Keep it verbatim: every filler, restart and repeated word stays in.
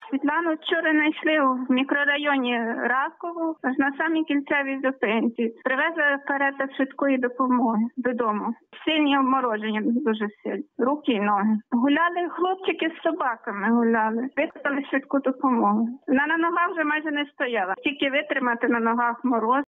Світлану вчора знайшли в мікрорайоні Раково, аж на самій кінцевій зупинці. Привезли карета швидкої допомоги додому. Сильні обмороження, дуже сильні. Руки і ноги. Гуляли хлопчики з собаками, гуляли. Викликали швидку допомогу. Вона на ногах вже майже не стояла. Тільки витримати на ногах мороз.